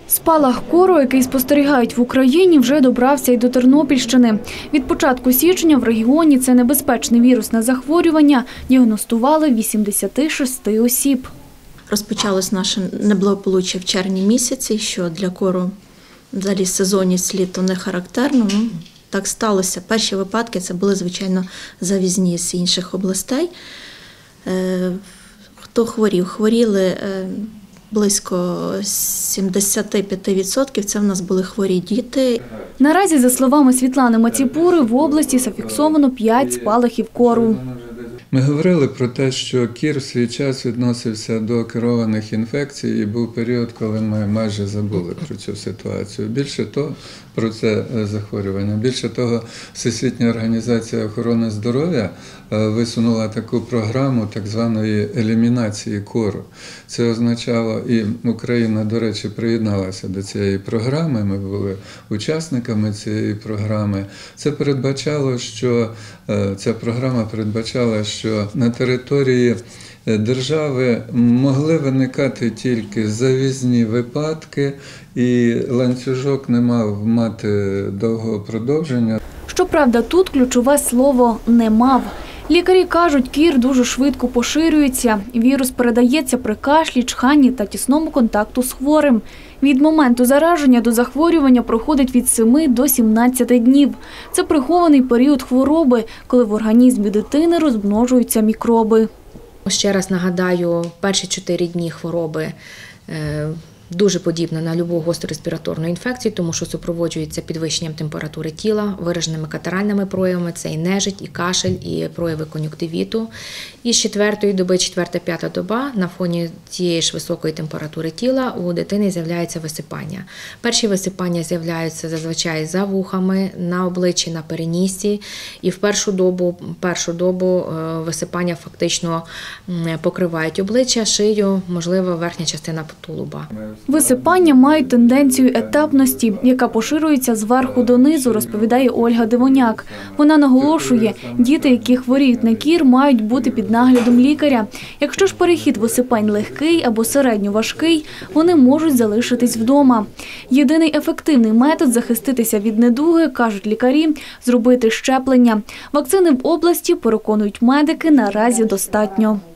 Спалах кору, який спостерігають в Україні, вже добрався й до Тернопільщини. Від початку січня в регіоні це небезпечне вірусне захворювання діагностували 86 осіб. Розпочалось наше неблагополуччя в червні місяці, що для кору взагалі сезонність літу не характерно. Так сталося. Перші випадки це були, звичайно, завізні з інших областей. Хто хворів? Хворіли близько 75%. Це в нас були хворі діти. Наразі, за словами Світлани Маціпури, в області зафіксовано 5 спалахів кору. Ми говорили про те, що кір в свій час відносився до керованих інфекцій і був період, коли ми майже забули про цю ситуацію. Більше того, про це захворювання. Більше того, Всесвітня організація охорони здоров'я висунула таку програму так званої елімінації кору. Це означало, і Україна, до речі, приєдналася до цієї програми, ми були учасниками цієї програми. Це передбачало, що ця програма передбачала, що на території держави могли виникати тільки завізні випадки, і ланцюжок не мав мати довгого продовження. Щоправда, тут ключове слово «не мав». Лікарі кажуть, кір дуже швидко поширюється. Вірус передається при кашлі, чханні та тісному контакту з хворим. Від моменту зараження до захворювання проходить від 7 до 17 днів. Це прихований період хвороби, коли в організмі дитини розмножуються мікроби. Ще раз нагадаю, перші 4 дні хвороби дуже подібна на любу гостру респіраторну інфекцію, тому що супроводжується підвищенням температури тіла, вираженими катаральними проявами, це і нежить, і кашель, і прояви кон'юнктивіту. І з 4-ї доби, 4-5 доба, на фоні цієї ж високої температури тіла у дитини з'являється висипання. Перші висипання з'являються зазвичай за вухами, на обличчі, на перенісі. І в першу добу висипання фактично покривають обличчя, шию, можливо, верхня частина тулуба. Висипання мають тенденцію етапності, яка поширюється зверху донизу, розповідає Ольга Дивоняк. Вона наголошує, діти, які хворіють на кір, мають бути під наглядом лікаря. Якщо ж перехід висипань легкий або середньо важкий, вони можуть залишитись вдома. Єдиний ефективний метод захиститися від недуги, кажуть лікарі, зробити щеплення. Вакцини в області, переконують медики, наразі достатньо.